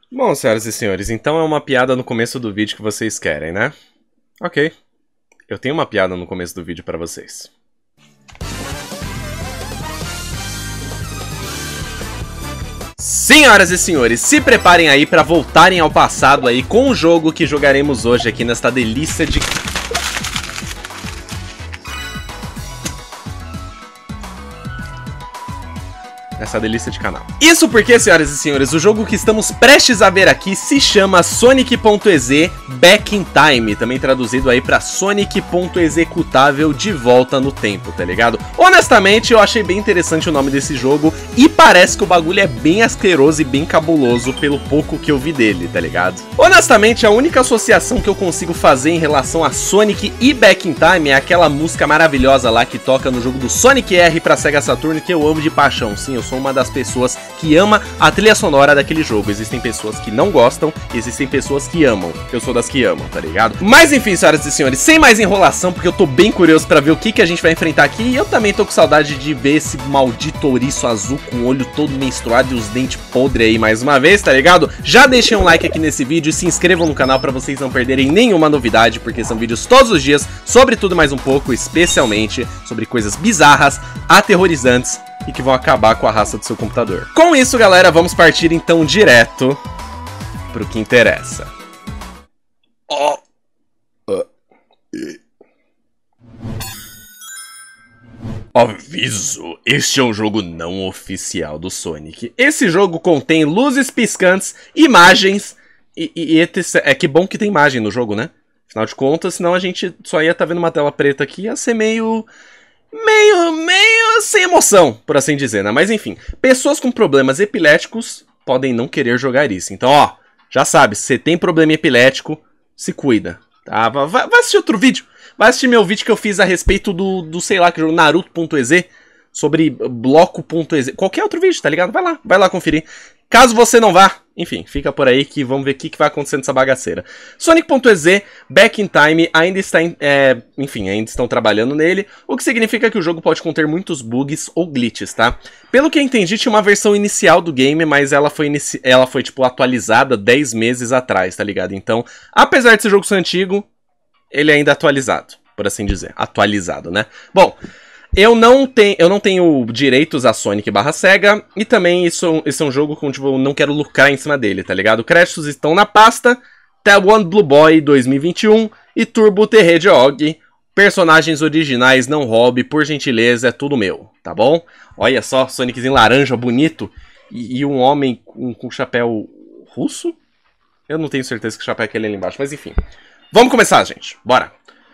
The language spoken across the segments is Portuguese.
Bom, senhoras e senhores, então é uma piada no começo do vídeo que vocês querem, né? Ok. Eu tenho uma piada no começo do vídeo pra vocês. Senhoras e senhores, se preparem aí pra voltarem ao passado aí com o jogo que jogaremos hoje aqui nesta delícia de... Essa delícia de canal. Isso porque, senhoras e senhores, o jogo que estamos prestes a ver aqui se chama Sonic.exe Back in Time, também traduzido aí pra Sonic.executável de volta no tempo, tá ligado? Honestamente, eu achei bem interessante o nome desse jogo e parece que o bagulho é bem asqueroso e bem cabuloso pelo pouco que eu vi dele, tá ligado? Honestamente, a única associação que eu consigo fazer em relação a Sonic e Back in Time é aquela música maravilhosa lá que toca no jogo do Sonic R pra Sega Saturn, que eu amo de paixão. Sim, eu sou uma das pessoas que ama a trilha sonora daquele jogo. Existem pessoas que não gostam, existem pessoas que amam. Eu sou das que amam, tá ligado? Mas enfim, senhoras e senhores, sem mais enrolação, porque eu tô bem curioso pra ver o que a gente vai enfrentar aqui. E eu também tô com saudade de ver esse maldito ouriço azul com o olho todo menstruado e os dentes podres aí mais uma vez, tá ligado? Já deixem um like aqui nesse vídeo e se inscrevam no canal pra vocês não perderem nenhuma novidade, porque são vídeos todos os dias sobre tudo mais um pouco, especialmente sobre coisas bizarras, aterrorizantes e que vão acabar com a raça do seu computador. Com isso, galera, vamos partir então direto pro que interessa. Aviso, este é um jogo não oficial do Sonic. Esse jogo contém luzes piscantes, imagens e etc. É que bom que tem imagem no jogo, né? Afinal de contas, senão a gente só ia estar vendo uma tela preta aqui, ia ser meio sem emoção, por assim dizer, né? Mas enfim, pessoas com problemas epiléticos podem não querer jogar isso. Então, ó, já sabe, se você tem problema epilético, se cuida, tá? Vai assistir outro vídeo. Vai assistir meu vídeo que eu fiz a respeito do sei lá, que jogo, Naruto.exe, sobre bloco.exe. Qualquer outro vídeo, tá ligado? Vai lá conferir. Caso você não vá, enfim, fica por aí que vamos ver o que vai acontecer nessa bagaceira. Sonic.exe Back in Time ainda está enfim, ainda estão trabalhando nele, o que significa que o jogo pode conter muitos bugs ou glitches, tá? Pelo que eu entendi, tinha uma versão inicial do game, mas ela foi tipo atualizada 10 meses atrás, tá ligado? Então, apesar desse jogo ser antigo, ele é ainda atualizado, por assim dizer. Atualizado, né? Bom, eu não tenho direitos a Sonic / Sega, e também esse é um jogo que tipo, eu não quero lucrar em cima dele, tá ligado? Créditos estão na pasta, Tab 1 Blue Boy 2021 e Turbo The Hedgehog. Personagens originais não roube, por gentileza, é tudo meu, tá bom? Olha só, Soniczinho laranja, bonito, e um homem com chapéu russo? Eu não tenho certeza que o chapéu é aquele ali embaixo, mas enfim. Vamos começar, gente, bora!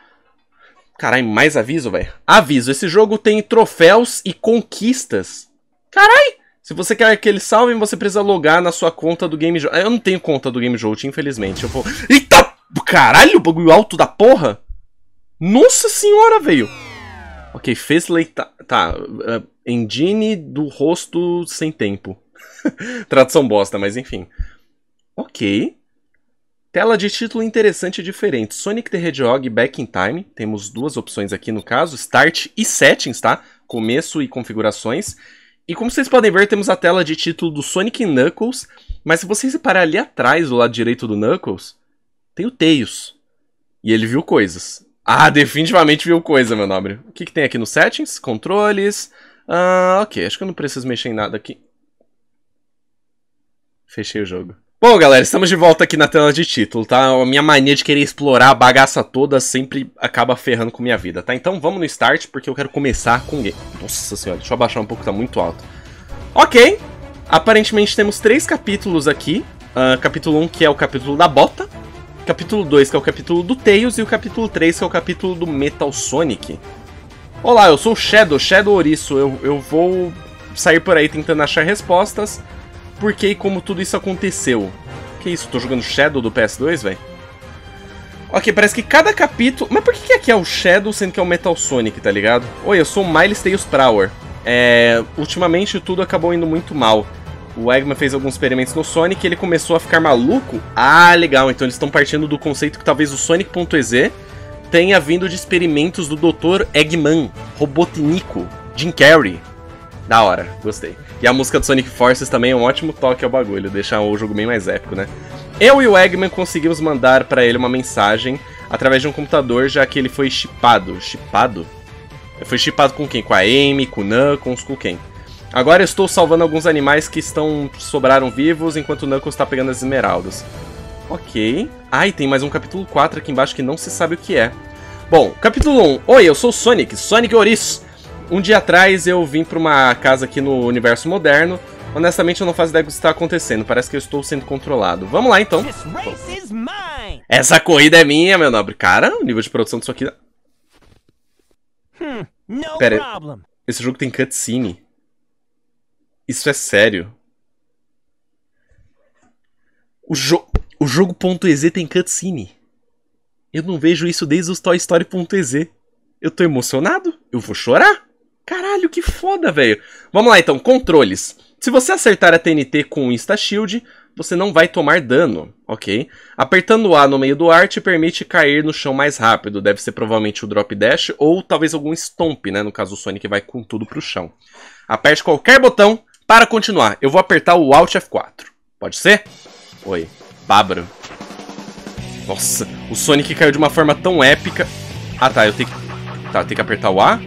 Caralho, mais aviso, velho. Aviso, esse jogo tem troféus e conquistas. Caralho! Se você quer que eles salvem, você precisa logar na sua conta do Game Jolt. Eu não tenho conta do Game Jolt, infelizmente. Eu vou... Eita! Caralho, bagulho alto da porra! Nossa senhora, velho! Ok, Facelight... Tá, engine do rosto sem tempo. Tradução bosta, mas enfim. Ok. Tela de título interessante e diferente. Sonic the Hedgehog Back in Time. Temos duas opções aqui no caso. Start e Settings, tá? Começo e configurações. E como vocês podem ver, temos a tela de título do Sonic Knuckles. Mas se vocês repararem ali atrás, do lado direito do Knuckles, tem o Tails. E ele viu coisas. Ah, definitivamente viu coisa, meu nobre. O que tem aqui no Settings? Controles. Ok, acho que eu não preciso mexer em nada aqui. Fechei o jogo. Bom, galera, estamos de volta aqui na tela de título, tá? A minha mania de querer explorar a bagaça toda sempre acaba ferrando com minha vida, tá? Então vamos no Start, porque eu quero começar com... Nossa senhora, deixa eu abaixar um pouco, tá muito alto. Ok, aparentemente temos 3 capítulos aqui. Capítulo 1, que é o capítulo da bota. Capítulo 2, que é o capítulo do Tails. E o capítulo 3, que é o capítulo do Metal Sonic. Olá, eu sou o Shadow Ouriço. Eu vou sair por aí tentando achar respostas... Por que e como tudo isso aconteceu? Que isso? Tô jogando Shadow do PS2, velho? Ok, parece que cada capítulo... Mas por que aqui é o Shadow, sendo que é o Metal Sonic, tá ligado? Oi, eu sou o Miles Tails Prower. Ultimamente tudo acabou indo muito mal. O Eggman fez alguns experimentos no Sonic e ele começou a ficar maluco. Ah, legal. Então eles estão partindo do conceito que talvez o Sonic.exe tenha vindo de experimentos do Dr. Eggman, Robotnico, Jim Carrey. Da hora, gostei. E a música do Sonic Forces também é um ótimo toque ao bagulho, deixa o jogo bem mais épico, né? Eu e o Eggman conseguimos mandar pra ele uma mensagem através de um computador, já que ele foi chipado. Chipado? Foi chipado com quem? Com a Amy, com o Knuckles, com quem? Agora eu estou salvando alguns animais que sobraram vivos, enquanto o Knuckles está pegando as esmeraldas. Ok. Ah, e tem mais um capítulo 4 aqui embaixo que não se sabe o que é. Bom, capítulo 1. Oi, eu sou o Sonic, Sonic Ouriço. Um dia atrás eu vim pra uma casa aqui no universo moderno. Honestamente eu não faço ideia do que está acontecendo, parece que eu estou sendo controlado. Vamos lá então. Essa corrida é minha, meu nobre. Cara, o nível de produção disso aqui... Pera, esse jogo tem cutscene. Isso é sério. O jogo .ez tem cutscene. Eu não vejo isso desde os Toy Story.ez. Eu tô emocionado? Eu vou chorar? Caralho, que foda, velho. Vamos lá então, controles. Se você acertar a TNT com o Insta Shield, você não vai tomar dano, ok? Apertando o A no meio do ar te permite cair no chão mais rápido. Deve ser provavelmente o Drop Dash ou talvez algum Stomp, né? No caso o Sonic vai com tudo pro chão. Aperte qualquer botão para continuar. Eu vou apertar o Alt F4. Pode ser? Oi. Bárbaro. Nossa, o Sonic caiu de uma forma tão épica. Ah, tá, eu tenho que apertar o A?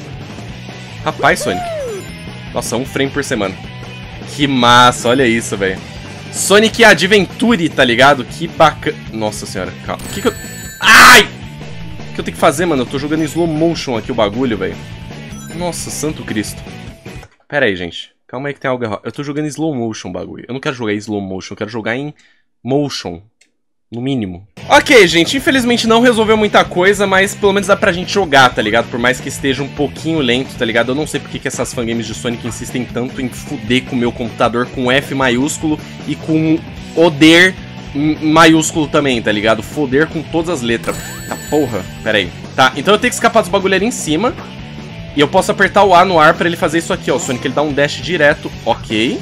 Rapaz, Sonic. Nossa, 1 frame por semana. Que massa, olha isso, velho. Sonic Adventure, tá ligado? Que bacana. Nossa senhora, calma. O que eu... Ai! O que eu tenho que fazer, mano? Eu tô jogando em slow motion aqui o bagulho, velho. Nossa, santo Cristo. Pera aí, gente. Calma aí que tem algo errado. Eu tô jogando em slow motion o bagulho. Eu não quero jogar em slow motion, eu quero jogar em motion. No mínimo. Ok, gente, infelizmente não resolveu muita coisa, mas pelo menos dá pra gente jogar, tá ligado? Por mais que esteja um pouquinho lento, tá ligado? Eu não sei porque que essas fangames de Sonic insistem tanto em fuder com o meu computador com F maiúsculo e com Oder maiúsculo também, tá ligado? Foder com todas as letras. Tá, porra. Pera aí. Tá, então eu tenho que escapar dos bagulho ali em cima. E eu posso apertar o A no ar pra ele fazer isso aqui, ó. O Sonic, ele dá um dash direto. Ok.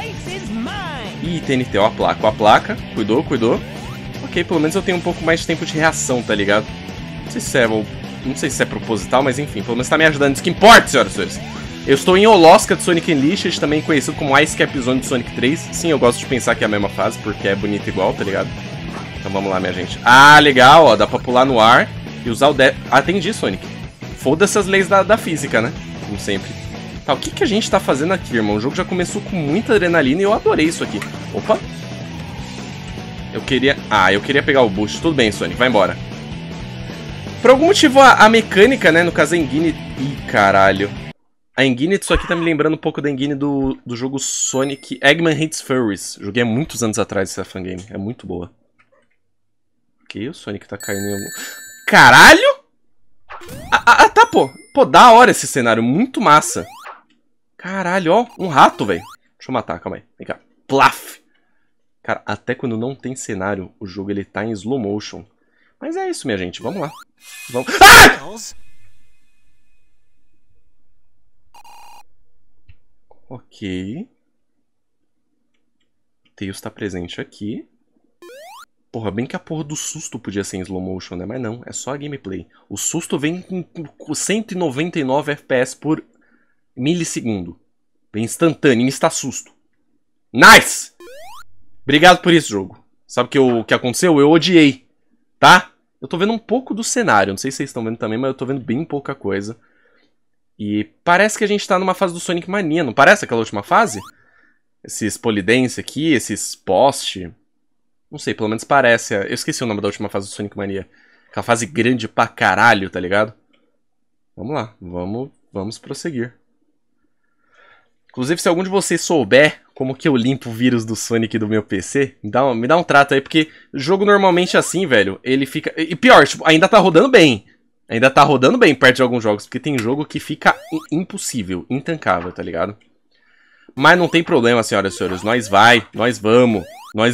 Ih, TNT, ó, a placa. Cuidou, cuidou. Ok, pelo menos eu tenho um pouco mais de tempo de reação, tá ligado? Não sei se é proposital, mas enfim, pelo menos tá me ajudando. Isso que importa, senhoras e senhores. Eu estou em Olosca de Sonic Unleashed, também conhecido como Ice Cap Zone de Sonic 3. Sim, eu gosto de pensar que é a mesma fase, porque é bonito igual, tá ligado? Então vamos lá, minha gente. Ah, legal, ó, dá pra pular no ar e usar o dash. Ah, entendi, Sonic. Foda-se as leis da física, né? Como sempre. Tá, o que a gente tá fazendo aqui, irmão? O jogo já começou com muita adrenalina e eu adorei isso aqui. Opa! Eu queria pegar o boost. Tudo bem, Sonic, vai embora. Por algum motivo, a mecânica, né, no caso a engine... Ih, caralho. A engine disso aqui tá me lembrando um pouco da engine do jogo Sonic Eggman Hates Furries. Joguei há muitos anos atrás essa fangame. É muito boa. Ok, o Sonic tá caindo em algum... Caralho! Tá, pô. Pô, da hora esse cenário. Muito massa. Caralho, ó. Um rato, velho. Deixa eu matar, calma aí. Vem cá. Plaf. Cara, até quando não tem cenário, o jogo ele tá em slow motion. Mas é isso, minha gente. Vamos lá. Vamos... Ah! Ok. Tails tá presente aqui. Porra, bem que a porra do susto podia ser em slow motion, né? Mas não, é só a gameplay. O susto vem com 199 FPS por milissegundo. Vem instantâneo, insta-susto. Nice! Obrigado por isso, jogo. Sabe o que aconteceu? Eu odiei, tá? Eu tô vendo um pouco do cenário. Não sei se vocês estão vendo também, mas eu tô vendo bem pouca coisa. E parece que a gente tá numa fase do Sonic Mania. Não parece aquela última fase? Esses polidense aqui, esses poste. Não sei, pelo menos parece. Eu esqueci o nome da última fase do Sonic Mania. Aquela fase grande pra caralho, tá ligado? Vamos lá, vamos prosseguir. Inclusive, se algum de vocês souber como que eu limpo o vírus do Sonic do meu PC, me dá um trato aí, porque jogo normalmente assim, velho, ele fica... E pior, tipo, ainda tá rodando bem. Ainda tá rodando bem perto de alguns jogos, porque tem jogo que fica impossível, intancável, tá ligado? Mas não tem problema, senhoras e senhores, nós vamos.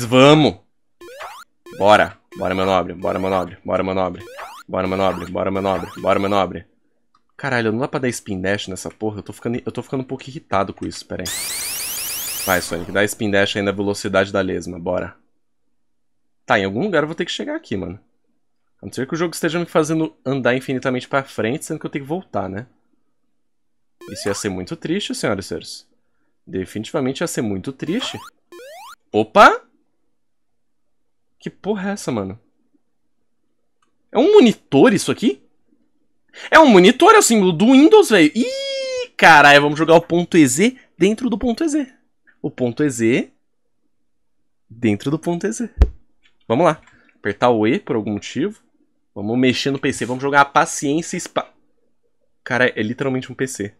Bora, meu nobre, bora, meu nobre, bora, meu nobre. Bora, meu nobre, bora, meu nobre, bora, meu nobre. Caralho, não dá pra dar spin dash nessa porra? Eu tô ficando um pouco irritado com isso, pera aí. Vai, Sonic, dá spin dash aí na velocidade da lesma, bora. Tá, em algum lugar eu vou ter que chegar aqui, mano. A não ser que o jogo esteja me fazendo andar infinitamente pra frente, sendo que eu tenho que voltar, né? Isso ia ser muito triste, senhoras e senhores. Definitivamente ia ser muito triste. Opa! Que porra é essa, mano? É um monitor isso aqui? É um monitor, é o símbolo do Windows, velho. Ih, caralho, vamos jogar o ponto .ez dentro do ponto .ez. O ponto .ez dentro do ponto .ez. Vamos lá. Apertar o E por algum motivo. Vamos mexer no PC. Vamos jogar a paciência Cara, é literalmente um PC.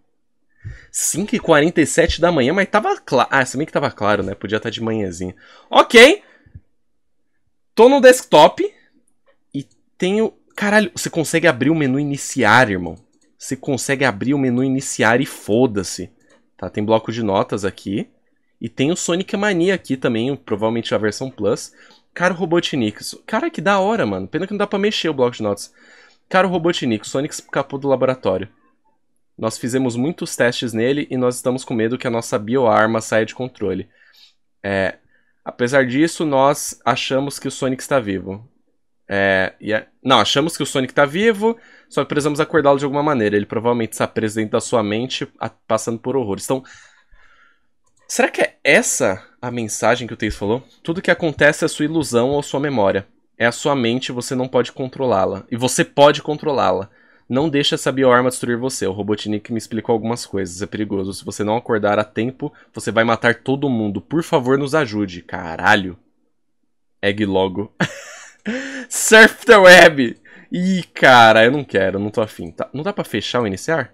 5h47 da manhã, mas tava claro. Ah, se bem que tava claro, né? Podia estar de manhãzinha. Ok. Tô no desktop. E tenho... Caralho, você consegue abrir o menu iniciar, irmão. Você consegue abrir o menu iniciar e foda-se. Tá, tem bloco de notas aqui. E tem o Sonic Mania aqui também, provavelmente a versão Plus. Cara, o Robotnik. Cara, que da hora, mano. Pena que não dá pra mexer o bloco de notas. Cara, o Robotnik. Sonic escapou do laboratório. Nós fizemos muitos testes nele e nós estamos com medo que a nossa bioarma saia de controle. Apesar disso, nós achamos que o Sonic está vivo. Não, achamos que o Sonic está vivo, só que precisamos acordá-lo de alguma maneira. Ele provavelmente está preso dentro da sua mente, passando por horrores. Então, será que é essa a mensagem que o Tails falou? Tudo que acontece é sua ilusão ou sua memória. É a sua mente, você não pode controlá-la. E você pode controlá-la. Não deixe essa bioarma destruir você. O Robotnik me explicou algumas coisas. É perigoso. Se você não acordar a tempo, você vai matar todo mundo. Por favor, nos ajude. Caralho. Egg logo. Surf the web. Ih, cara, eu não quero. Não tô afim. Tá, não dá pra fechar o iniciar?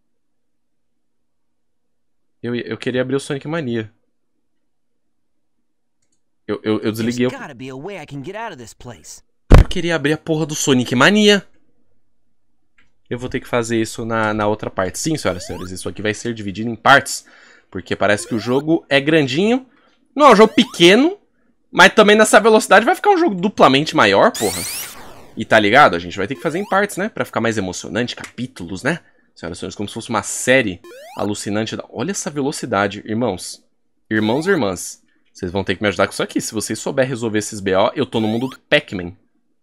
Eu queria abrir o Sonic Mania. Eu desliguei o... Eu queria abrir a porra do Sonic Mania. Eu vou ter que fazer isso na outra parte. Sim, senhoras e senhores, isso aqui vai ser dividido em partes. Porque parece que o jogo é grandinho. Não é um jogo pequeno, mas também nessa velocidade vai ficar um jogo duplamente maior, porra. E tá ligado? A gente vai ter que fazer em partes, né? Pra ficar mais emocionante, capítulos, né? Senhoras e senhores, como se fosse uma série alucinante. Olha essa velocidade, irmãos. Irmãos e irmãs. Vocês vão ter que me ajudar com isso aqui. Se vocês souberem resolver esses BO, eu tô no mundo do Pac-Man.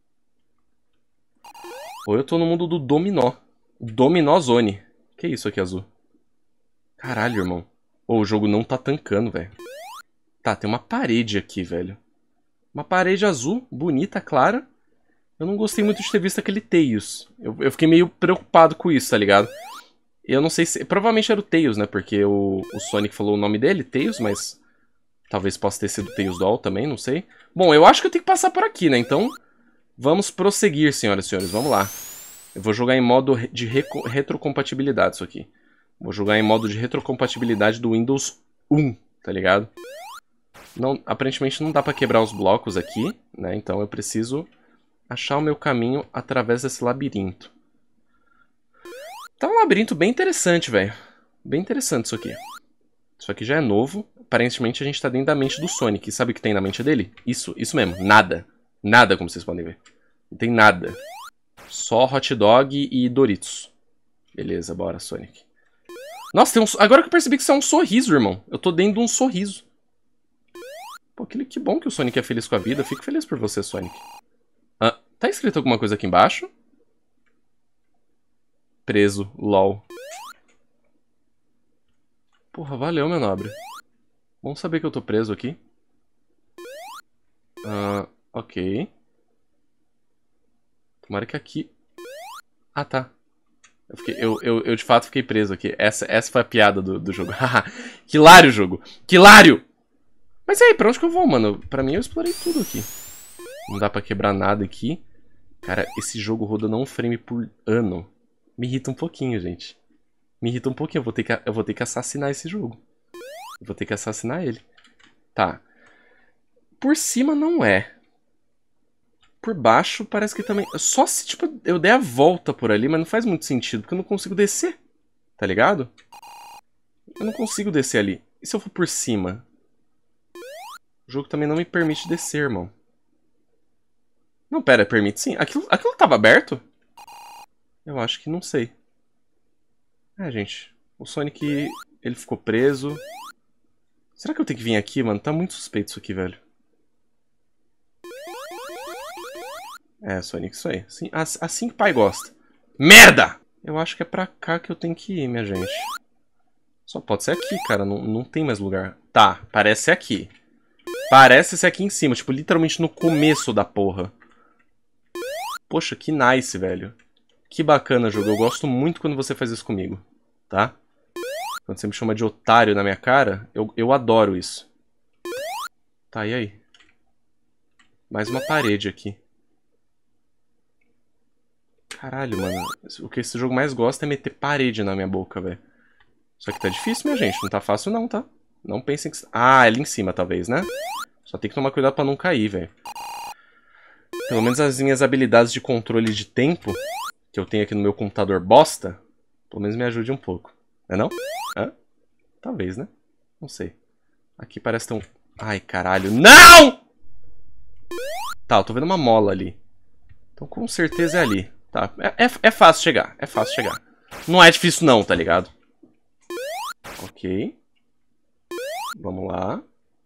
Ou eu tô no mundo do Dominó. Dominó Zone. Que isso aqui, azul? Caralho, irmão. O jogo não tá tancando, velho. Tá, tem uma parede aqui, velho. Uma parede azul, bonita, clara. Eu não gostei muito de ter visto aquele Tails. Eu fiquei meio preocupado com isso, tá ligado? Eu não sei se... Provavelmente era o Tails, né? Porque o Sonic falou o nome dele, Tails, mas... Talvez possa ter sido Tails Doll também, não sei. Bom, eu acho que eu tenho que passar por aqui, né? Então... Vamos prosseguir, senhoras e senhores. Vamos lá. Eu vou jogar em modo de retrocompatibilidade isso aqui. Vou jogar em modo de retrocompatibilidade do Windows 1, tá ligado? Não, aparentemente não dá pra quebrar os blocos aqui, né? Então eu preciso achar o meu caminho através desse labirinto. Tá um labirinto bem interessante, velho. Bem interessante isso aqui. Isso aqui já é novo. Aparentemente a gente tá dentro da mente do Sonic. E sabe o que tem na mente dele? Isso mesmo. Nada. Nada, como vocês podem ver. Não tem nada. Só hot dog e Doritos. Beleza, bora, Sonic. Nossa, tem um... Agora que eu percebi que isso é um sorriso, irmão. Eu tô dentro de um sorriso. Pô, que bom que o Sonic é feliz com a vida. Fico feliz por você, Sonic. Ah, tá escrito alguma coisa aqui embaixo? Preso, lol. Porra, valeu, meu nobre. Bom saber que eu tô preso aqui. Ok. Tomara que aqui... Ah, tá. Eu de fato fiquei preso aqui. Essa foi a piada do jogo. Que hilário, jogo. Que hilário! Mas e aí, pra onde que eu vou, mano? Pra mim eu explorei tudo aqui. Não dá pra quebrar nada aqui. Cara, esse jogo rodando um frame por ano. Me irrita um pouquinho, gente. Me irrita um pouquinho. Eu vou ter que assassinar esse jogo. Eu vou ter que assassinar ele. Tá. Por cima não é. Por baixo parece que também... Só se, tipo, eu der a volta por ali, mas não faz muito sentido, porque eu não consigo descer. Tá ligado? Eu não consigo descer ali. E se eu for por cima? O jogo também não me permite descer, irmão. Não, pera, permite sim. Aquilo tava aberto? Eu acho que não sei. Gente. O Sonic, ele ficou preso. Será que eu tenho que vir aqui, mano? Tá muito suspeito isso aqui, velho. Sonic, isso aí. Assim que o pai gosta. Merda! Eu acho que é pra cá que eu tenho que ir, minha gente. Só pode ser aqui, cara. Não tem mais lugar. Tá, parece aqui. Parece ser aqui em cima. Tipo, literalmente no começo da porra. Poxa, que nice, velho. Que bacana, jogo. Eu gosto muito quando você faz isso comigo. Tá? Quando você me chama de otário na minha cara, eu adoro isso. Tá, e aí? Mais uma parede aqui. Caralho, mano. O que esse jogo mais gosta é meter parede na minha boca, velho. Só que tá difícil, minha gente. Não tá fácil não, tá? Não pensem que... Ah, é ali em cima, talvez, né? Só tem que tomar cuidado pra não cair, velho. Pelo menos as minhas habilidades de controle de tempo, que eu tenho aqui no meu computador bosta, pelo menos me ajude um pouco. Não é não? Hã? Talvez, né? Não sei. Aqui parece ter um... Ai, caralho. Não! Tá, eu tô vendo uma mola ali. Então com certeza é ali. Tá, é fácil chegar. É fácil chegar. Não é difícil não, tá ligado? Ok. Vamos lá.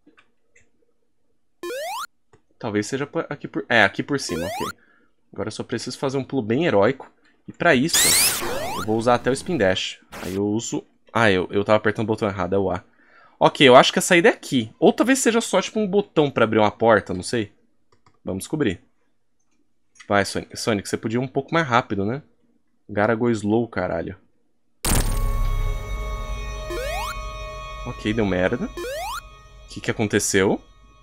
Talvez seja aqui por... É, aqui por cima, ok. Agora eu só preciso fazer um pulo bem heróico. E pra isso, eu vou usar até o Spin Dash. Aí eu uso... Ah, eu tava apertando o botão errado, é o A. Ok, eu acho que a saída é aqui. Ou talvez seja só tipo um botão pra abrir uma porta, não sei. Vamos descobrir. Vai, Sonic. Sonic, você podia ir um pouco mais rápido, né? Gotta go slow, caralho. Ok, deu merda. O que aconteceu?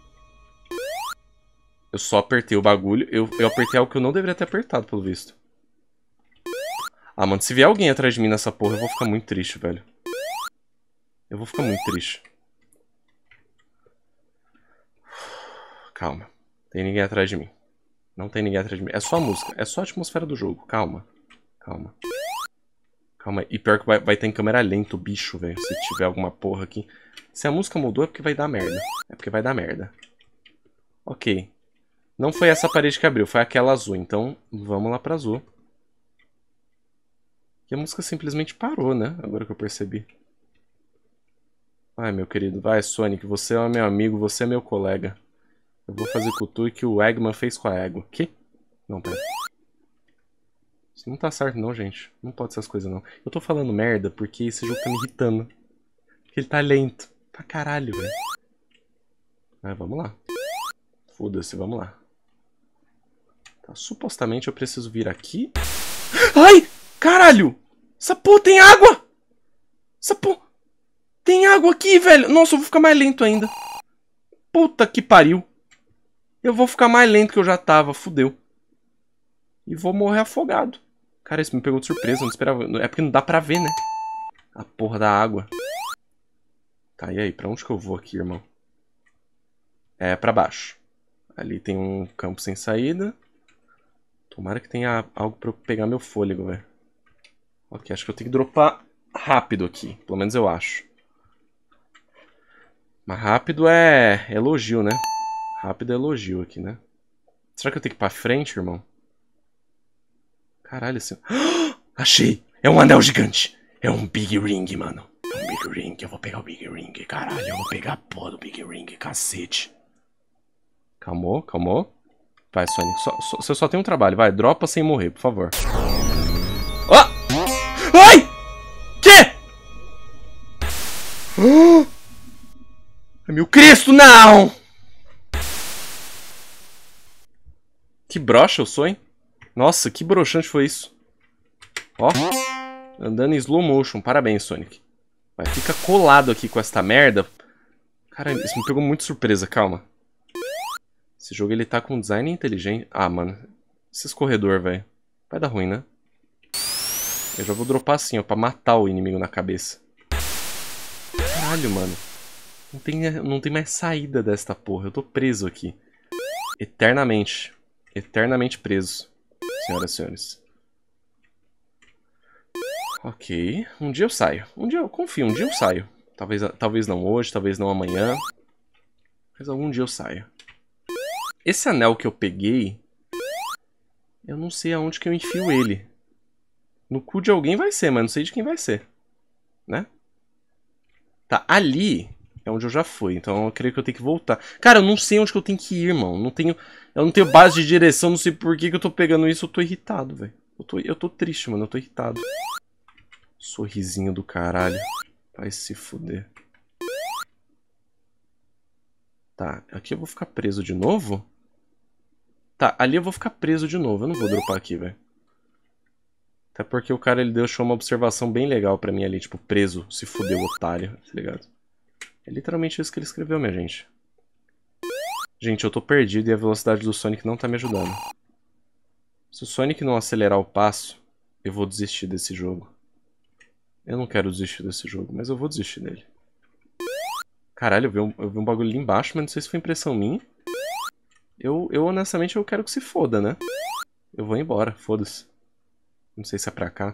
Eu só apertei o bagulho. Eu apertei algo que eu não deveria ter apertado, pelo visto. Ah, mano, se vier alguém atrás de mim nessa porra, eu vou ficar muito triste, velho. Eu vou ficar muito triste. Calma. Tem ninguém atrás de mim. Não tem ninguém atrás de mim. É só a música. É só a atmosfera do jogo. Calma. Calma. Calma. E pior que vai ter em câmera lenta o bicho, velho. Se tiver alguma porra aqui. Se a música mudou é porque vai dar merda. É porque vai dar merda. Ok. Não foi essa parede que abriu. Foi aquela azul. Então, vamos lá pra azul. E a música simplesmente parou, né? Agora que eu percebi. Vai, meu querido. Vai, Sonic. Você é meu amigo. Você é meu colega. Eu vou fazer com o Tu que o Eggman fez com a Ego. Que? Não, pera. Isso não tá certo não, gente. Não pode ser essas coisas não. Eu tô falando merda porque esse jogo tá me irritando. Porque ele tá lento. Pra caralho, velho. Mas vamos lá. Foda-se, vamos lá. Tá, supostamente eu preciso vir aqui. Ai! Caralho! Essa porra tem água! Essa porra... Tem água aqui, velho! Nossa, eu vou ficar mais lento ainda. Puta que pariu. Eu vou ficar mais lento que eu já tava. Fudeu. E vou morrer afogado. Cara, isso me pegou de surpresa. Eu não esperava. É porque não dá pra ver, né? A porra da água. Tá, e aí? Pra onde que eu vou aqui, irmão? É, pra baixo. Ali tem um campo sem saída. Tomara que tenha algo pra eu pegar meu fôlego, velho. Ok, acho que eu tenho que dropar rápido aqui. Pelo menos eu acho. Mas rápido é elogio, né? Rápido é elogio aqui, né? Será que eu tenho que ir pra frente, irmão? Caralho, assim... Achei! É um anel gigante! É um Big Ring, mano. É um Big Ring. Eu vou pegar o Big Ring. Caralho, eu vou pegar a porra do Big Ring. Cacete. Calmou, calmou. Vai, Sonic. Você só tem um trabalho. Vai, dropa sem morrer, por favor. Oh! Ai! Que? Meu Cristo, não! Que broxa eu sou, hein? Nossa, que broxante foi isso. Ó. Andando em slow motion. Parabéns, Sonic. Vai, fica colado aqui com esta merda. Cara, isso me pegou muito surpresa. Calma. Esse jogo, ele tá com design inteligente. Ah, mano. Esse escorredor, velho. Vai dar ruim, né? Eu já vou dropar assim, ó. Pra matar o inimigo na cabeça. Caralho, mano. Não tem mais saída desta porra. Eu tô preso aqui. Eternamente. Eternamente preso. Senhoras e senhores. Ok. Um dia eu saio. Um dia eu confio. Um dia eu saio. Talvez não hoje, talvez não amanhã. Mas algum dia eu saio. Esse anel que eu peguei... Eu não sei aonde que eu enfio ele. No cu de alguém vai ser, mas não sei de quem vai ser. Né? Tá, ali é onde eu já fui. Então eu creio que eu tenho que voltar. Cara, eu não sei onde que eu tenho que ir, irmão. Eu não tenho base de direção, não sei por que eu tô pegando isso. Eu tô irritado, velho. Eu tô triste, mano. Eu tô irritado. Sorrisinho do caralho. Vai se fuder. Tá, aqui eu vou ficar preso de novo? Tá, ali eu vou ficar preso de novo. Eu não vou dropar aqui, velho. Até porque o cara, ele deixou uma observação bem legal pra mim ali. Tipo, preso, se fudeu, otário. Tá ligado? É literalmente isso que ele escreveu, minha gente. Gente, eu tô perdido e a velocidade do Sonic não tá me ajudando. Se o Sonic não acelerar o passo, eu vou desistir desse jogo. Eu não quero desistir desse jogo, mas eu vou desistir dele. Caralho, eu vi um bagulho ali embaixo, mas não sei se foi impressão minha. Eu honestamente, eu quero que se foda, né? Eu vou embora, foda-se. Não sei se é pra cá.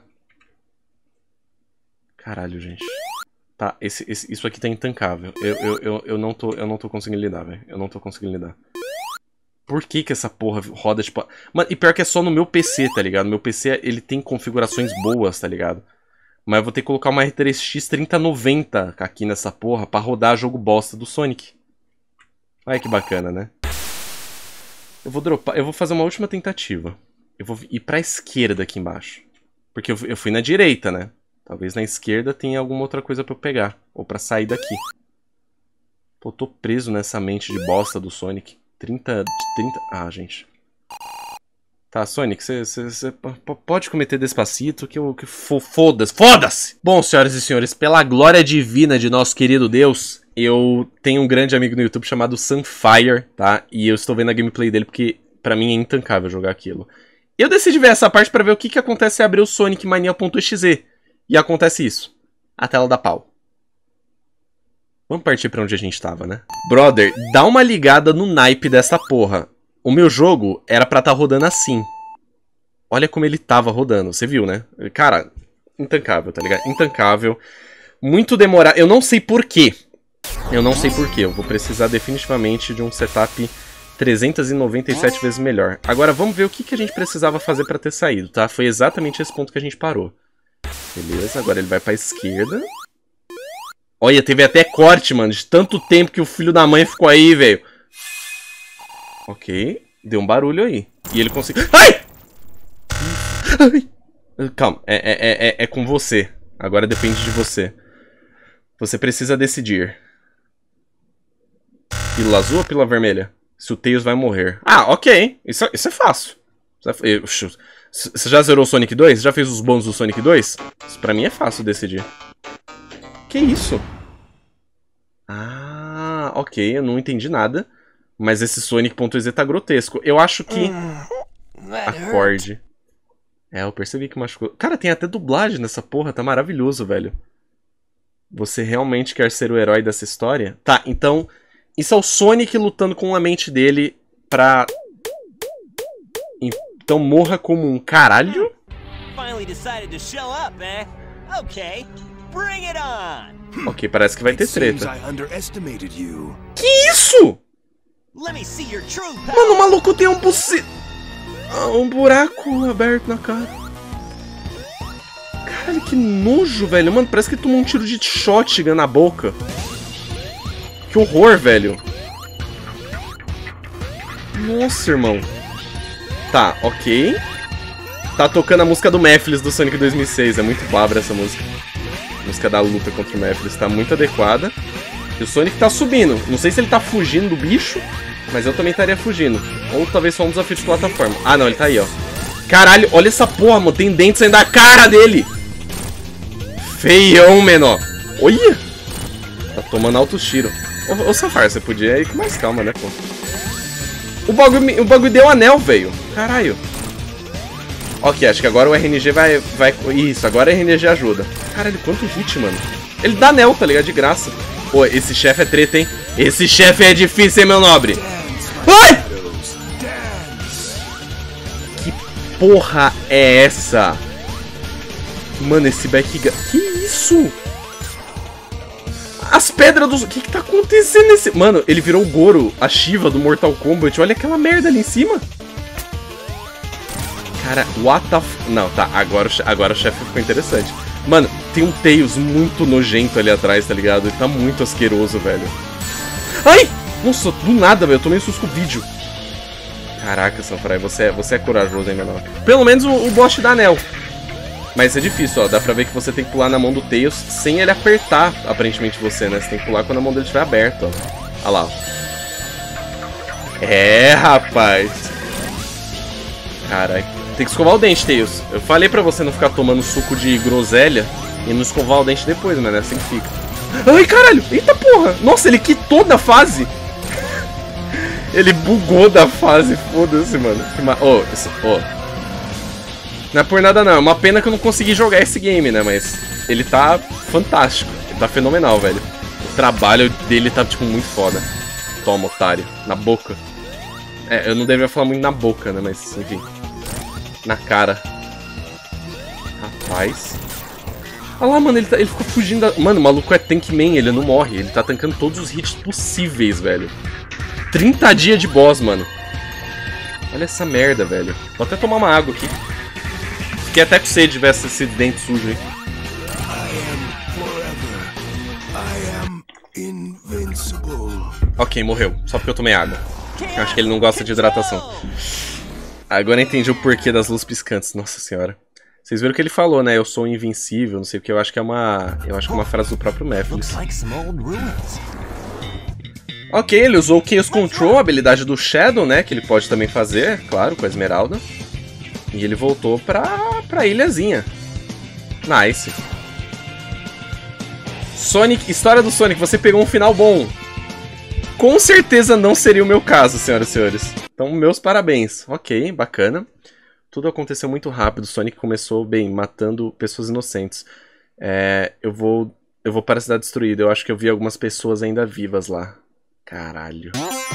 Caralho, gente. Tá, isso aqui tá intancável. Eu não tô conseguindo lidar, velho. Eu não tô conseguindo lidar. Por que que essa porra roda, tipo... Mano, e pior que é só no meu PC, tá ligado? Meu PC, ele tem configurações boas, tá ligado? Mas eu vou ter que colocar uma RTX 3090 aqui nessa porra pra rodar jogo bosta do Sonic. Olha que bacana, né? Eu vou dropar... Eu vou fazer uma última tentativa. Eu vou ir pra esquerda aqui embaixo. Porque eu fui na direita, né? Talvez na esquerda tenha alguma outra coisa pra eu pegar. Ou pra sair daqui. Pô, eu tô preso nessa mente de bosta do Sonic. 30... Ah, gente. Tá, Sonic, você pode cometer Despacito que foda-se. Foda-se! Bom, senhoras e senhores, pela glória divina de nosso querido Deus, eu tenho um grande amigo no YouTube chamado Sunfire, tá? E eu estou vendo a gameplay dele porque pra mim é intancável jogar aquilo. Eu decidi ver essa parte pra ver o que acontece se abrir o Sonic Mania.exe. E acontece isso. A tela dá pau. Vamos partir pra onde a gente tava, né? Brother, dá uma ligada no naipe dessa porra. O meu jogo era pra estar rodando assim. Olha como ele tava rodando. Você viu, né? Cara, intancável, tá ligado? Intancável. Muito demorado. Eu não sei porquê. Eu não sei porquê. Eu vou precisar definitivamente de um setup 397 vezes melhor. Agora vamos ver o que a gente precisava fazer pra ter saído, tá? Foi exatamente esse ponto que a gente parou. Beleza, agora ele vai pra esquerda. Olha, teve até corte, mano, de tanto tempo que o filho da mãe ficou aí, velho. Ok, deu um barulho aí. E ele conseguiu... Ai! Ai! Calma, é com você. Agora depende de você. Você precisa decidir. Pílula azul ou pílula vermelha? Se o Tails vai morrer. Ah, ok. Isso é fácil. Você já zerou o Sonic 2? Já fez os bônus do Sonic 2? Isso pra mim é fácil decidir. Que isso? Ah, ok, eu não entendi nada. Mas esse Sonic.exe tá grotesco. Eu acho que... Acorde. É, eu percebi que machucou. Cara, tem até dublagem nessa porra, tá maravilhoso, velho. Você realmente quer ser o herói dessa história? Tá, então... Isso é o Sonic lutando com a mente dele pra... Então morra como um caralho? Ok, parece que vai ter treta. Que isso? Mano, o maluco tem um buraco aberto na cara. Caralho, que nojo, velho. Mano, parece que tomou um tiro de shotgun na boca. Que horror, velho. Nossa, irmão. Tá, ok. Tá tocando a música do Mephiles do Sonic 2006. É muito babra essa música. A música da luta contra o Mephiles. Tá muito adequada. E o Sonic tá subindo. Não sei se ele tá fugindo do bicho, mas eu também estaria fugindo. Ou talvez só um desafio de plataforma. Ah, não, ele tá aí, ó. Caralho, olha essa porra, mano. Tem dentes saindo da cara dele. Feião, menor. Olha. Tá tomando altos tiros. Ô, Safar, você podia ir com mais calma, né, pô? O bagulho deu anel, velho. Caralho. Ok, acho que agora o RNG vai... Isso, agora o RNG ajuda. Caralho, quanto hit, mano. Ele dá anel, tá ligado? De graça. Pô, esse chefe é treta, hein? Esse chefe é difícil, hein, meu nobre? Ai! Que porra é essa? Mano, esse background... Que isso? As pedras dos... O que tá acontecendo nesse... Mano, ele virou o Goro, a Shiva do Mortal Kombat. Olha aquela merda ali em cima. Cara, what the f... Não, tá, agora o chefe ficou interessante. Mano, tem um Tails muito nojento ali atrás, tá ligado? Ele tá muito asqueroso, velho. Ai! Nossa, do nada, velho. Eu tomei um susto com o vídeo. Caraca, Samurai, você é corajoso, hein, menor? Pelo menos o boss te dá anel. Mas é difícil, ó. Dá pra ver que você tem que pular na mão do Tails sem ele apertar, aparentemente, você, né? Você tem que pular quando a mão dele estiver aberta, ó. Olha lá, ó. É, rapaz. Caralho. Tem que escovar o dente, Tails. Eu falei pra você não ficar tomando suco de groselha e não escovar o dente depois, mano. É assim que fica. Ai, caralho. Eita porra. Nossa, ele quitou da fase. Ele bugou da fase. Foda-se, mano. Não é por nada não, é uma pena que eu não consegui jogar esse game, né, mas ele tá fantástico, ele tá fenomenal, velho. O trabalho dele tá, tipo, muito foda. Toma, otário, na boca. É, eu não deveria falar muito na boca, né, mas, enfim. Na cara. Rapaz. Olha lá, mano, ele ficou fugindo da... Mano, o maluco é Tankman, ele não morre, ele tá tancando todos os hits possíveis, velho. 30 dias de boss, mano. Olha essa merda, velho. Vou até tomar uma água aqui. Fiquei até com sede de ver esse dente sujo aí. Ok, morreu. Só porque eu tomei água. Eu acho que ele não gosta de hidratação. Agora eu entendi o porquê das luzes piscantes. Nossa senhora. Vocês viram o que ele falou, né? Eu sou invencível, não sei o que. Eu acho que é uma frase do próprio Mephiles. Ok, ele usou o Chaos Control, a habilidade do Shadow, né? Que ele pode também fazer, claro, com a Esmeralda. E ele voltou pra ilhazinha. Nice. Sonic, história do Sonic, você pegou um final bom. Com certeza não seria o meu caso, senhoras e senhores. Então, meus parabéns. Ok, bacana. Tudo aconteceu muito rápido. O Sonic começou, bem, matando pessoas inocentes. Eu vou para a cidade destruída. Eu acho que eu vi algumas pessoas ainda vivas lá. Caralho.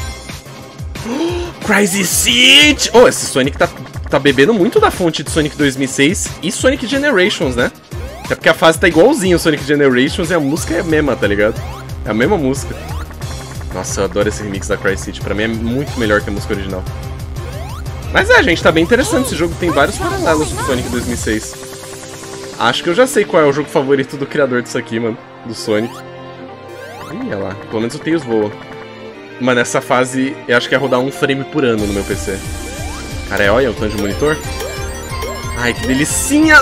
Crazy Seed! Oh, esse Sonic tá bebendo muito da fonte de Sonic 2006 e Sonic Generations, né? Até porque a fase tá igualzinho ao Sonic Generations e a música é a mesma, tá ligado? É a mesma música. Nossa, eu adoro esse remix da Crazy Seed. Pra mim é muito melhor que a música original. Mas gente, tá bem interessante. Esse jogo tem vários paralelos com Sonic 2006. Acho que eu já sei qual é o jogo favorito do criador disso aqui, mano. Do Sonic. Ih, olha lá. Pelo menos o Tails voa. Mano, essa fase eu acho que é rodar 1 frame por ano no meu PC. Cara, olha o tanto de monitor. Ai, que delicinha!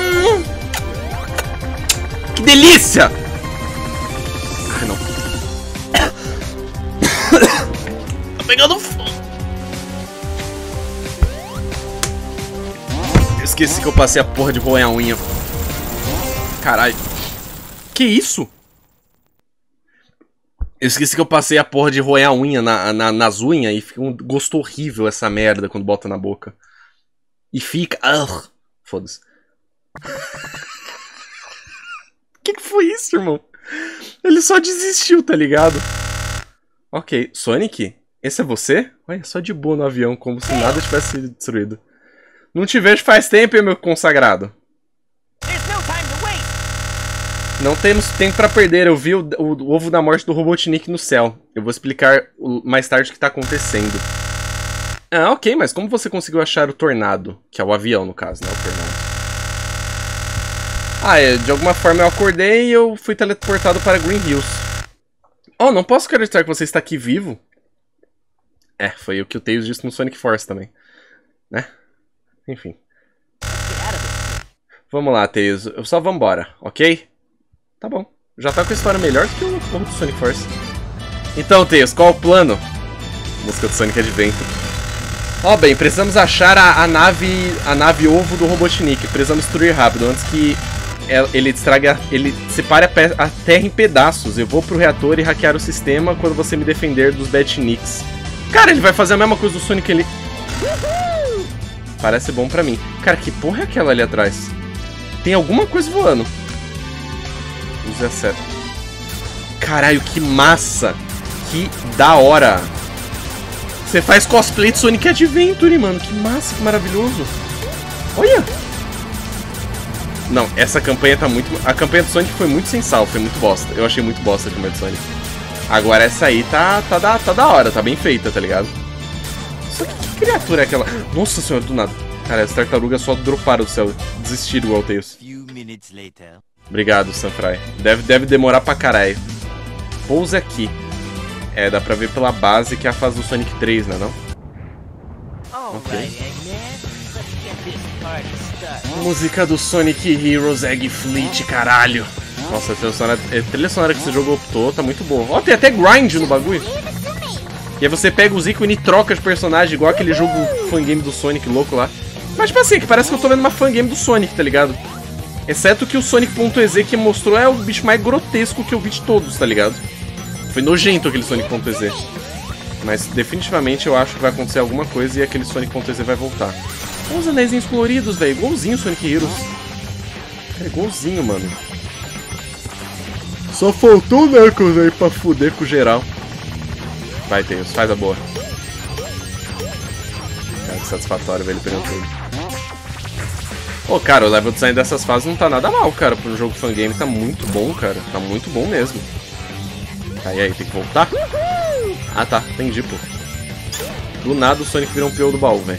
Que delícia! Ai, não. Tá pegando fogo. Eu esqueci que eu passei a porra de roer a unha. Caralho. Que isso? Eu esqueci que eu passei a porra de roer a unha nas unhas e fica um gosto horrível essa merda quando bota na boca. E fica... Foda-se. Que foi isso, irmão? Ele só desistiu, tá ligado? Ok, Sonic? Esse é você? Olha, só de boa no avião, como se nada tivesse sido destruído. Não te vejo faz tempo, meu consagrado. Não temos tempo pra perder, eu vi o ovo da morte do Robotnik no céu. Eu vou explicar mais tarde o que tá acontecendo. Ah, ok, mas como você conseguiu achar o Tornado? Que é o avião, no caso, né? O Tornado. De alguma forma eu acordei e eu fui teleportado para Green Hills. Oh, não posso acreditar que você está aqui vivo. Foi o que o Tails disse no Sonic Force também. Né? Enfim. Vamos lá, Tails. Só vambora, ok? Tá bom. Já tá com a história melhor do que o porra do Sonic Force. Então, Tails, qual o plano? Música do Sonic Adventure. Bem, precisamos achar a nave ovo do Robotnik. Precisamos destruir rápido, antes que ele separe a Terra em pedaços. Eu vou pro reator e hackear o sistema quando você me defender dos Batniks. Cara, ele vai fazer a mesma coisa do Sonic ali. Parece bom pra mim. Cara, que porra é aquela ali atrás? Tem alguma coisa voando. Use a seta. Caralho, que massa! Que da hora! Você faz cosplay de Sonic Adventure, mano. Que massa, que maravilhoso. Olha! Não, essa campanha tá muito... A campanha do Sonic foi muito sem sal, foi muito bosta. Eu achei muito bosta a campanha do Sonic. Agora essa aí tá da hora, tá bem feita, tá ligado? Só que criatura é aquela... Nossa senhora, do nada. Cara, as tartarugas só droparam do céu. Desistiram igual o Tails. Obrigado, Sanfry. Deve demorar pra caralho. Pouse aqui. Dá pra ver pela base que é a fase do Sonic 3, né, não? Ok. Música do Sonic Heroes Egg Fleet, caralho. Nossa, a trilha sonora que esse jogo optou tá muito boa. Ó, tem até grind no bagulho. E aí você pega os ícones e troca de personagem, igual aquele jogo fangame do Sonic louco lá. Mas tipo assim, que parece que eu tô vendo uma fangame do Sonic, tá ligado? Exceto que o Sonic.exe que mostrou é o bicho mais grotesco que eu vi de todos, tá ligado? Foi nojento aquele Sonic.exe. Mas definitivamente eu acho que vai acontecer alguma coisa e aquele Sonic.exe vai voltar. Olha os anéisinhos coloridos, velho. Igualzinho o Sonic Heroes. É igualzinho, mano. Só faltou o Knuckles aí pra fuder com geral. Vai, Tails, faz a boa. Cara, que satisfatório, velho, pegando tudo. Ô, cara, o level design dessas fases não tá nada mal, cara. Pro jogo fangame tá muito bom, cara. Tá muito bom mesmo. Tá, e aí, tem que voltar? Ah, tá, entendi, pô. Do nada o Sonic virou um peão do baú, velho.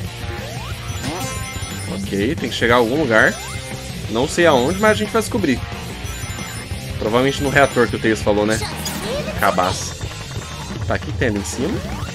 Ok, tem que chegar a algum lugar. Não sei aonde, mas a gente vai descobrir. Provavelmente no reator que o Tails falou, né? Cabaço. Tá, o que tem ali em cima?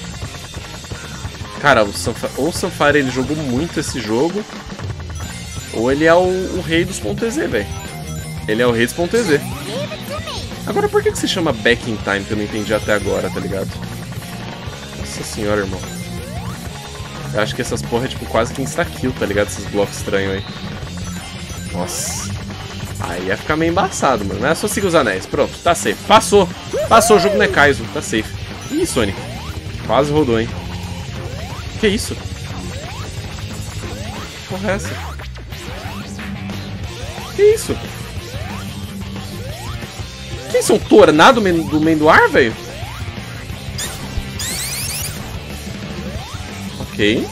Cara, ou o Sunfire ele jogou muito esse jogo, ou ele é o rei dos .exe, velho. Ele é o rei dos .exe. Agora, por que se chama Back in Time, que eu não entendi até agora, tá ligado? Nossa senhora, irmão. Eu acho que essas porra é tipo quase que insta-kill, tá ligado? Esses blocos estranhos aí. Nossa. Aí ia ficar meio embaçado, mano. Mas é só seguir os anéis. Pronto, tá safe. Passou. Passou, o jogo não é Kaizo. Tá safe. Ih, Sonic. Quase rodou, hein. Que isso? Que porra é essa? Que isso? Que isso? Um tornado do meio do ar, velho? Ok.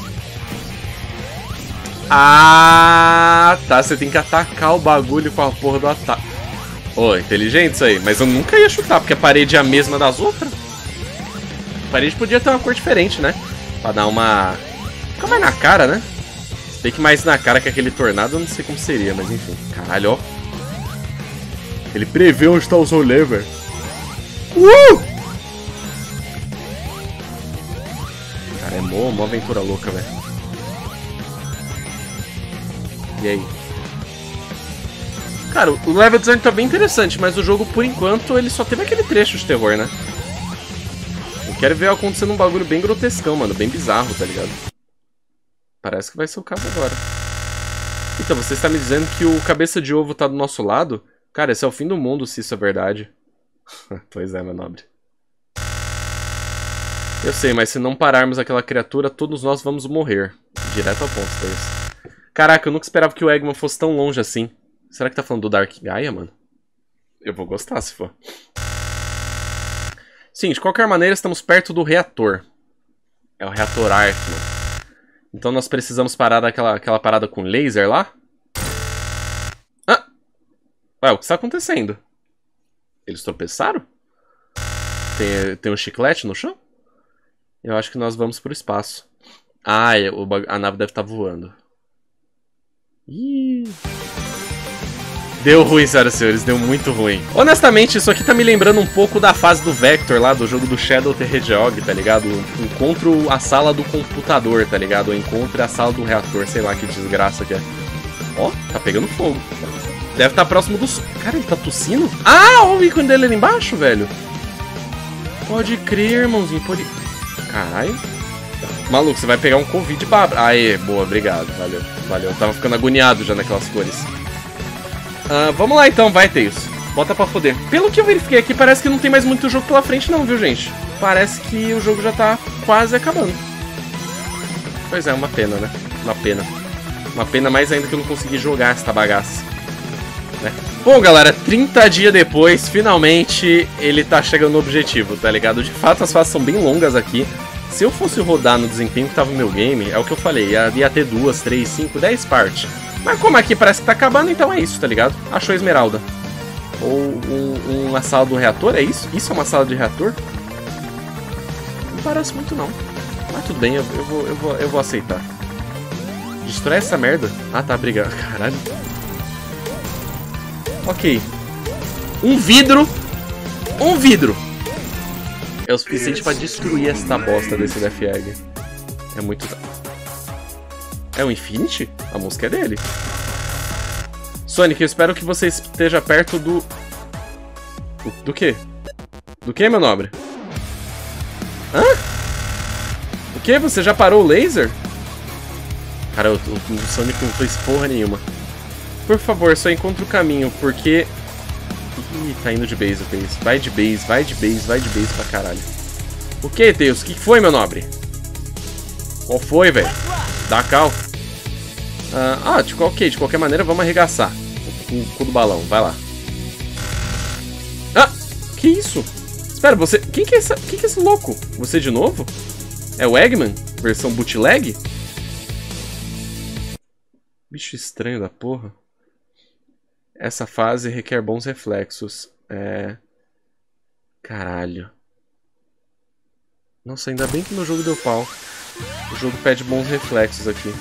Ah, tá. Você tem que atacar o bagulho com a porra do ataque. Ô, inteligente isso aí. Mas eu nunca ia chutar, porque a parede é a mesma das outras. A parede podia ter uma cor diferente, né? Pra dar uma... Fica mais na cara, né? Se bem que mais na cara que aquele tornado, eu não sei como seria, mas enfim. Caralho, ó. Ele prevê onde tá os rolês, velho. Cara, é mó aventura louca, velho. E aí? Cara, o level design tá bem interessante, mas o jogo, por enquanto, ele só teve aquele trecho de terror, né? Eu quero ver acontecendo um bagulho bem grotescão, mano. Bem bizarro, tá ligado? Parece que vai ser o caso agora. Então, você está me dizendo que o cabeça de ovo tá do nosso lado? Cara, esse é o fim do mundo, se isso é verdade. Pois é, meu nobre. Eu sei, mas se não pararmos aquela criatura, todos nós vamos morrer. Direto ao ponto, Tails. Caraca, eu nunca esperava que o Eggman fosse tão longe assim. Será que tá falando do Dark Gaia, mano? Eu vou gostar se for. Sim, de qualquer maneira, estamos perto do reator. É o reator Arc, mano. Então nós precisamos parar aquela parada com laser lá? Ah! Ué, o que está acontecendo? Eles tropeçaram? Tem um chiclete no chão? Eu acho que nós vamos pro espaço. Ah, a nave deve estar voando. Ih... Deu ruim, senhoras e senhores, deu muito ruim. Honestamente, isso aqui tá me lembrando um pouco da fase do Vector lá, do jogo do Shadow the Hedgehog, tá ligado? Encontro a sala do computador, tá ligado? Ou encontre a sala do reator, sei lá que desgraça que é. Ó, tá pegando fogo. Deve estar próximo do... Cara, ele tá tossindo? Ah, olha o ícone dele ali embaixo, velho. Pode crer, irmãozinho, pode... Caralho. Maluco, você vai pegar um Covid pra... Aê, boa, obrigado, valeu. Valeu, eu tava ficando agoniado já naquelas cores. Vamos lá então, vai, Tails. Bota pra foder. Pelo que eu verifiquei aqui, parece que não tem mais muito jogo pela frente não, viu, gente? Parece que o jogo já tá quase acabando. Pois é, uma pena, né? Uma pena. Uma pena mais ainda que eu não consegui jogar essa bagaça. Né? Bom, galera, 30 dias depois, finalmente, ele tá chegando no objetivo, tá ligado? De fato, as fases são bem longas aqui. Se eu fosse rodar no desempenho que tava no meu game, é o que eu falei, ia ter 2, 3, 5, 10 partes. Mas como aqui parece que tá acabando, então é isso, tá ligado? Achou a esmeralda. Ou uma sala do reator, é isso? Isso é uma sala de reator? Não parece muito não. Mas tudo bem, eu vou aceitar. Destrói essa merda. Ah tá, obrigado. Caralho. Ok. Um vidro. Um vidro. É o suficiente pra destruir esta bosta desse Death Egg. É muito... É o Infinity? A música é dele. Sonic, eu espero que você esteja perto do... Do quê? Do quê, meu nobre? Hã? O quê? Você já parou o laser? Cara, o Sonic não fez porra nenhuma. Por favor, só encontre o caminho, porque... Ih, tá indo de base o Tails. Vai de base, vai de base, vai de base pra caralho. O que, Tails? O que foi, meu nobre? Qual foi, velho? Dá cal. De qualquer maneira, vamos arregaçar. Com o cu do balão, vai lá. Ah, que isso? Espera, você... Quem que é esse louco? Você de novo? É o Eggman? Versão bootleg? Bicho estranho da porra. Essa fase requer bons reflexos. Caralho. Nossa, ainda bem que meu jogo deu pau. O jogo pede bons reflexos aqui.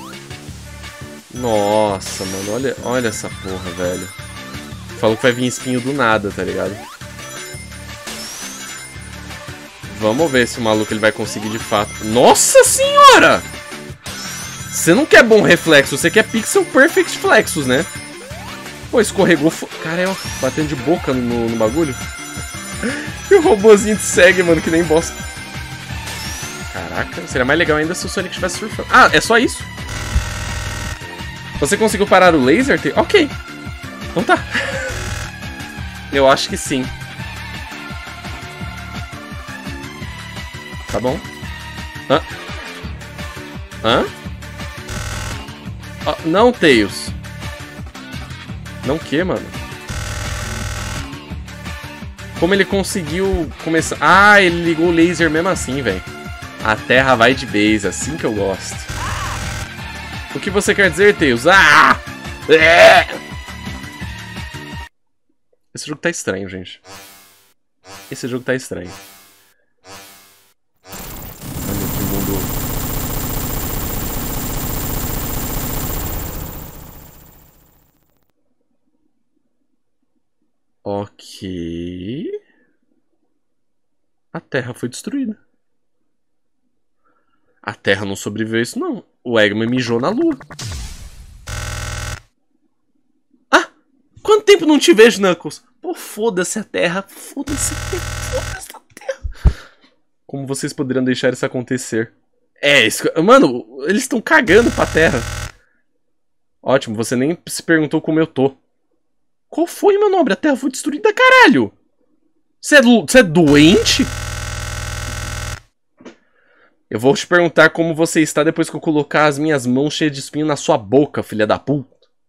Nossa, mano, olha essa porra, velho. Falou que vai vir espinho do nada, tá ligado? Vamos ver se o maluco ele vai conseguir de fato. Nossa senhora! Você não quer bom reflexo, você quer pixel perfect flexos, né? Pô, escorregou... Caramba, batendo de boca no bagulho. E o robôzinho te segue, mano, que nem bosta. Caraca, seria mais legal ainda se o Sonic estivesse surfando. Ah, é só isso? Você conseguiu parar o laser? Ok. Então tá. Eu acho que sim. Tá bom. Hã? Oh, não, Tails. Não o que, mano? Como ele conseguiu começar... Ah, ele ligou o laser mesmo assim, velho. A Terra vai de base, assim que eu gosto. O que você quer dizer, Tails? Ah! Esse jogo tá estranho, gente. Esse jogo tá estranho. Olha que mundo... Ok... A Terra foi destruída. A Terra não sobreviveu a isso, não. O Eggman mijou na Lua. Ah! Quanto tempo não te vejo, Knuckles? Pô, foda-se a Terra. Foda-se a Terra. Como vocês poderiam deixar isso acontecer? Mano, eles estão cagando pra Terra. Ótimo, você nem se perguntou como eu tô. Qual foi, meu nobre? A Terra foi destruída, caralho! Você é doente? Eu vou te perguntar como você está depois que eu colocar as minhas mãos cheias de espinho na sua boca, filha da puta.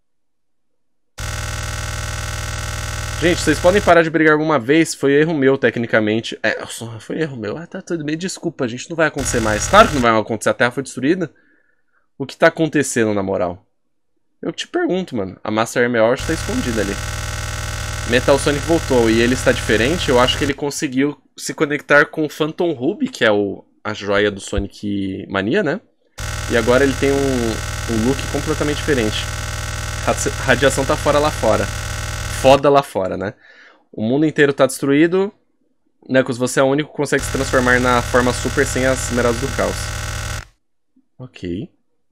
Gente, vocês podem parar de brigar alguma vez? Foi erro meu, tecnicamente. Foi erro meu. Tá tudo bem, desculpa, gente, não vai acontecer mais. Claro que não vai acontecer, a Terra foi destruída. O que tá acontecendo, na moral? Eu te pergunto, mano. A Master Emerald tá escondida ali. Metal Sonic voltou e ele está diferente. Eu acho que ele conseguiu se conectar com o Phantom Ruby, que é a joia do Sonic Mania, né? E agora ele tem um look completamente diferente. A radiação tá fora lá fora. Foda lá fora, né? O mundo inteiro tá destruído. Knuckles, você é o único que consegue se transformar na forma super sem as esmeraldas do caos. Ok.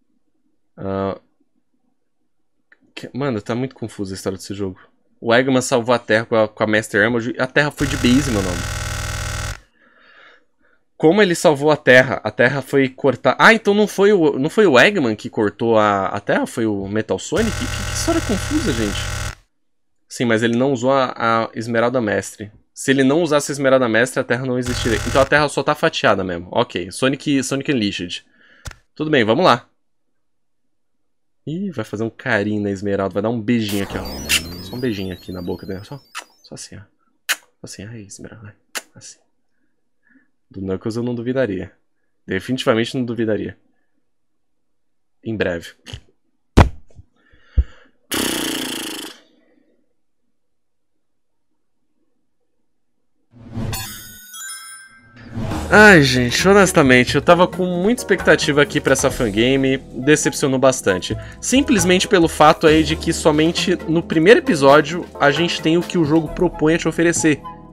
Mano, tá muito confusa a história desse jogo. O Eggman salvou a Terra com a Master Emerald. A Terra foi de base, meu nome. Como ele salvou a Terra? A Terra foi cortar... Ah, então não foi o Eggman que cortou a Terra? Foi o Metal Sonic? Que história confusa, gente. Sim, mas ele não usou a Esmeralda Mestre. Se ele não usasse a Esmeralda Mestre, a Terra não existiria. Então a Terra só tá fatiada mesmo. Ok, Sonic Unleashed. Tudo bem, vamos lá. Ih, vai fazer um carinho na Esmeralda. Vai dar um beijinho aqui, ó. Só um beijinho aqui na boca dela. Só assim, ó. Assim, ai, Esmeralda. Assim. Do Knuckles eu não duvidaria. Definitivamente não duvidaria. Em breve. Ai, gente, honestamente, eu tava com muita expectativa aqui pra essa fangame, decepcionou bastante. Simplesmente pelo fato aí de que somente no primeiro episódio a gente tem o que o jogo propõe a te oferecer,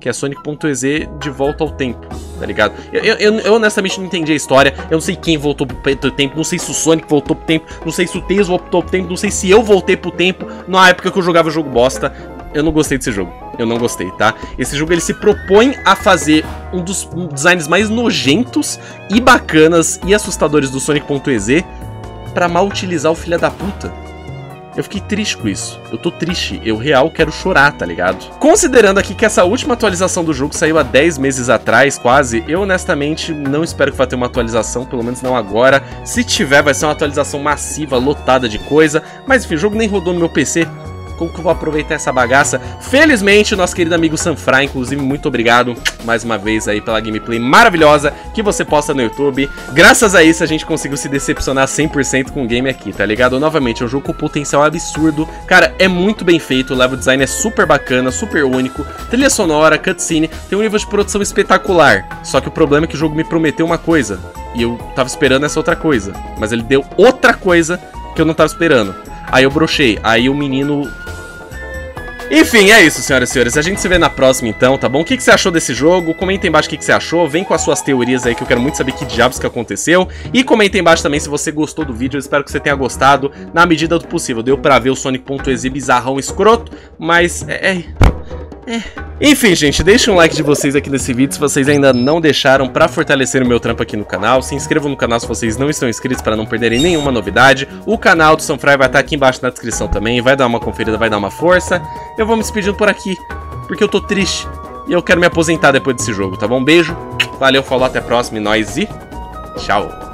que é Sonic.exe de volta ao tempo, tá ligado? Eu honestamente não entendi a história, eu não sei quem voltou pro tempo, não sei se o Sonic voltou pro tempo, não sei se o Tails voltou pro tempo, não sei se eu voltei pro tempo na época que eu jogava o jogo bosta. Eu não gostei desse jogo, eu não gostei, tá? Esse jogo ele se propõe a fazer um dos designs mais nojentos e bacanas e assustadores do Sonic.exe pra mal utilizar o filho da puta. Eu fiquei triste com isso. Eu tô triste. Eu real quero chorar, tá ligado? Considerando aqui que essa última atualização do jogo saiu há 10 meses atrás, quase, eu honestamente não espero que vá ter uma atualização, pelo menos não agora. Se tiver, vai ser uma atualização massiva, lotada de coisa. Mas enfim, o jogo nem rodou no meu PC. Como que eu vou aproveitar essa bagaça? Felizmente, o nosso querido amigo Sanfra, inclusive, muito obrigado mais uma vez aí pela gameplay maravilhosa que você posta no YouTube. Graças a isso, a gente conseguiu se decepcionar 100% com o game aqui, tá ligado? Novamente, é um jogo com potencial absurdo. Cara, é muito bem feito, o level design é super bacana, super único. Trilha sonora, cutscene, tem um nível de produção espetacular. Só que o problema é que o jogo me prometeu uma coisa, e eu tava esperando essa outra coisa. Mas ele deu outra coisa que eu não tava esperando. Aí eu brochei, aí o menino... Enfim, é isso, senhoras e senhores. A gente se vê na próxima, então, tá bom? O que você achou desse jogo? Comenta aí embaixo o que você achou. Vem com as suas teorias aí, que eu quero muito saber que diabos que aconteceu. E comenta aí embaixo também se você gostou do vídeo. Eu espero que você tenha gostado na medida do possível. Deu pra ver o Sonic.exe bizarrão escroto, mas Enfim, gente, deixem um like de vocês aqui nesse vídeo se vocês ainda não deixaram pra fortalecer o meu trampo aqui no canal. Se inscrevam no canal se vocês não estão inscritos para não perderem nenhuma novidade. O canal do Sanfra vai estar aqui embaixo na descrição também. Vai dar uma conferida, vai dar uma força. Eu vou me despedindo por aqui, porque eu tô triste e eu quero me aposentar depois desse jogo, tá bom? Beijo, valeu, falou, até a próxima e nóis e tchau!